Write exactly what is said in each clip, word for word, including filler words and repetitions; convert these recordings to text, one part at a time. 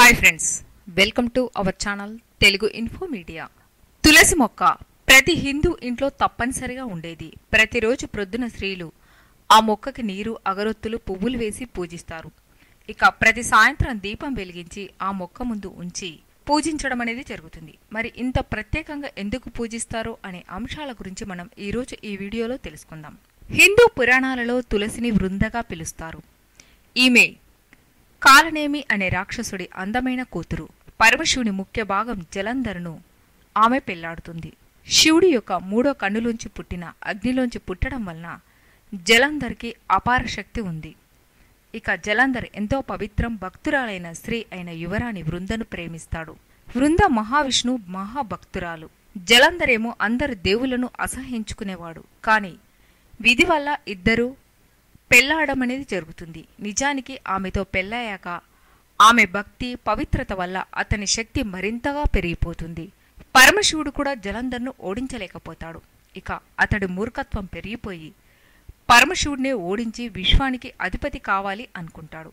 Hi friends, welcome to our channel Telugu info media. తులసి మొక్క ప్రతి హిందూ ఇంట్లో తప్పనిసరిగా ఉండేది. ప్రతిరోజు ప్రొద్దున స్త్రీలు ఆ మొక్కకి నీరు, అగరొత్తులు, పువ్వులు వేసి పూజిస్తారు. ఇక ప్రతి సాయంత్రం దీపం వెలిగించి ఆ మొక్క ముందు ఉంచి పూజించడం అనేది జరుగుతుంది. మరి ఇంత ప్రత్యేకంగా ఎందుకు పూజిస్తారో అనే అంశాల గురించి మనం ఈరోజు ఈ వీడియోలో తెలుసుకుందాం. హిందూ పురాణాలలో తులసిని వృందగా పిలుస్తారు. ఈమె కాలనేమి అనే రాక్షసుడి అందమైన కూతురు. పరమశివుని ముఖ్య భాగం జలంధరును ఆమె పెళ్లాడుతుంది. శివుడి యొక్క మూడో కన్నులోంచి పుట్టిన అగ్నిలోంచి పుట్టడం వలన జలంధర్కి అపార శక్తి ఉంది. ఇక జలంధర్ ఎంతో పవిత్రం, భక్తురాలైన స్త్రీ అయిన యువరాణి వృందను ప్రేమిస్తాడు. వృంద మహావిష్ణు మహాభక్తురాలు. జలంధరేమో అందరు దేవులను అసహించుకునేవాడు. కాని విధి వల్ల ఇద్దరు పెళ్లాడడం అనేది జరుగుతుంది. నిజానికి ఆమెతో పెళ్ళయ్యాక ఆమె భక్తి, పవిత్రత వల్ల అతని శక్తి మరింతగా పెరిగిపోతుంది. పరమశివుడు కూడా జలంధర్ను ఓడించలేకపోతాడు. ఇక అతడి మూర్ఖత్వం పెరిగిపోయి పరమశివుడినే ఓడించి విశ్వానికి అధిపతి కావాలి అనుకుంటాడు.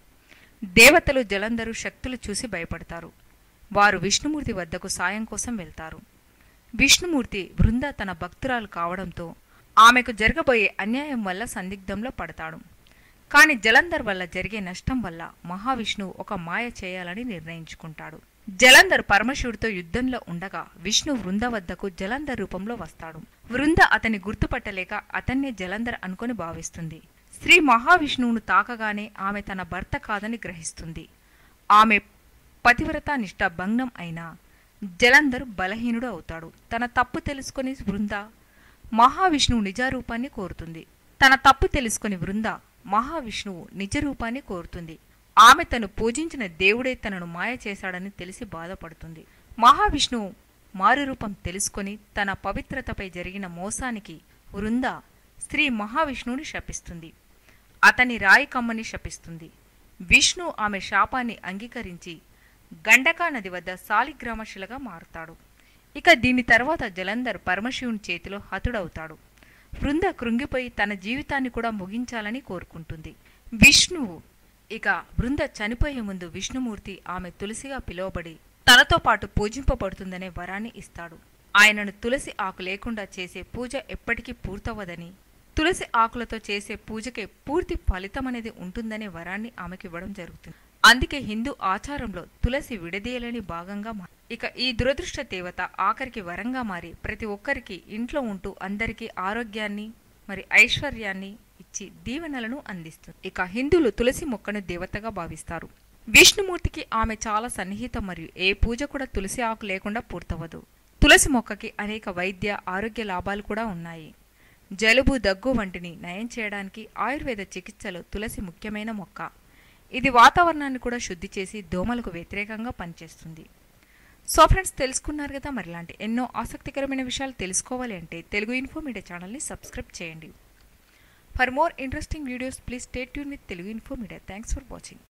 దేవతలు జలంధరు శక్తులు చూసి భయపడతారు. వారు విష్ణుమూర్తి వద్దకు సాయం కోసం వెళ్తారు. విష్ణుమూర్తి వృంద తన భక్తురాలు కావడంతో ఆమెకు జరగబోయే అన్యాయం వల్ల సందిగ్ధంలో పడతాడు. కాని జలంధర్ వల్ల జరిగే నష్టం వల్ల మహావిష్ణువు ఒక మాయ చేయాలని నిర్ణయించుకుంటాడు. జలంధర్ పరమశివుడితో యుద్ధంలో ఉండగా విష్ణు వృంద వద్దకు జలంధర్ రూపంలో వస్తాడు. వృంద అతన్ని గుర్తుపట్టలేక అతన్నే జలంధర్ అనుకుని భావిస్తుంది. శ్రీ మహావిష్ణువును తాకగానే ఆమె తన భర్త కాదని గ్రహిస్తుంది. ఆమె పతివ్రత నిష్ఠ భంగం అయినా జలంధర్ బలహీనుడు అవుతాడు. తన తప్పు తెలుసుకుని వృంద మహావిష్ణువు నిజరూపాన్ని కోరుతుంది. తన తప్పు తెలుసుకుని వృంద మహావిష్ణువు నిజరూపాన్ని కోరుతుంది. ఆమె తను పూజించిన దేవుడే తనను మాయ చేశాడని తెలిసి బాధపడుతుంది. మహావిష్ణువు మారు రూపం తెలుసుకొని తన పవిత్రతపై జరిగిన మోసానికి వృంద శ్రీ మహావిష్ణువుని శపిస్తుంది. అతని రాయి కమ్మని శపిస్తుంది. విష్ణు ఆమె శాపాన్ని అంగీకరించి గండకా నది వద్ద సాలిగ్రామశిలగా మారుతాడు. ఇక దీని తర్వాత జలంధర్ పరమశివుని చేతిలో హతుడవుతాడు. వృంద కృంగిపోయి తన జీవితాన్ని కూడా ముగించాలని కోరుకుంటుంది. విష్ణువు ఇక వృంద చనిపోయే ముందు విష్ణుమూర్తి ఆమె తులసిగా పిలువబడి తనతో పాటు పూజింపబడుతుందనే వరాన్ని ఇస్తాడు. ఆయనను తులసి ఆకు లేకుండా చేసే పూజ ఎప్పటికీ పూర్తవదని, తులసి ఆకులతో చేసే పూజకే పూర్తి ఫలితం అనేది ఉంటుందనే వరాన్ని ఆమెకు ఇవ్వడం జరుగుతుంది. అందుకే హిందూ ఆచారంలో తులసి విడదీయలేని భాగంగా మారి ఇక ఈ దురదృష్ట దేవత ఆఖరికి వరంగా మారి ప్రతి ఒక్కరికి ఇంట్లో ఉంటూ అందరికీ ఆరోగ్యాన్ని మరి ఐశ్వర్యాన్ని ఇచ్చి దీవెనలను అందిస్తుంది. ఇక హిందువులు తులసి మొక్కను దేవతగా భావిస్తారు. విష్ణుమూర్తికి ఆమె చాలా సన్నిహితం మరియు ఏ పూజ కూడా తులసి ఆకు లేకుండా పూర్తవదు. తులసి మొక్కకి అనేక వైద్య, ఆరోగ్య లాభాలు కూడా ఉన్నాయి. జలుబు, దగ్గు వంటిని నయం చేయడానికి ఆయుర్వేద చికిత్సలో తులసి ముఖ్యమైన మొక్క. ఇది వాతావరణాన్ని కూడా శుద్ధి చేసి దోమలకు వ్యతిరేకంగా పనిచేస్తుంది. సో ఫ్రెండ్స్, తెలుసుకున్నారు కదా. మరి ఇలాంటి ఎన్నో ఆసక్తికరమైన విషయాలు తెలుసుకోవాలి అంటే తెలుగు ఇన్ఫో మీడియా ఛానల్ని సబ్స్క్రైబ్ చేయండి. For more interesting videos please stay tuned with Telugu info media. Thanks for watching.